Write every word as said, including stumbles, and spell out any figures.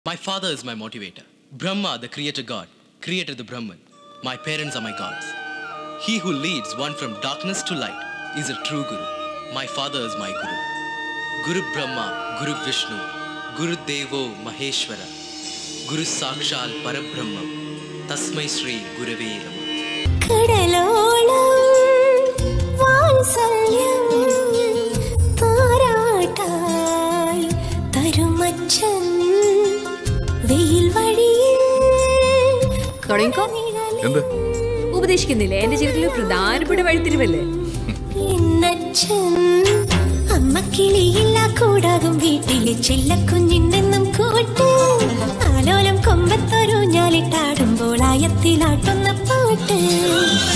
My father is my motivator. Brahma, the creator god, created the Brahman. My parents are my gods. He who leads one from darkness to light is a true guru. My father is my guru. Guru Brahma, Guru Vishnu, Guru Devo Maheshwara, Guru Sakshal Parabrahma, Tasmai Shri Gurave Namaha. Kadalolam Valsalyam Taratai Tarumachan Veil Vadiyil Kodinko എന്ത് ഉപദേശിക്കുന്നില്ലേ? എന്റെ ജീവിതത്തിലെ പ്രധാനപ്പെട്ട വഴിത്തിരിവല്ലേ? എന്നച്ഛൻ അമ്മക്കിളിയില്ല കൂടാകും വീട്ടിലെ ചെല്ലക്കുഞ്ഞിന്നെന്നും കൂട്ട് ആലോലം കൊമ്പത്തൊരു ഞാലിട്ടാടുമ്പോൾ ആയത്തിലാട്ടുന്ന പാട്ട്.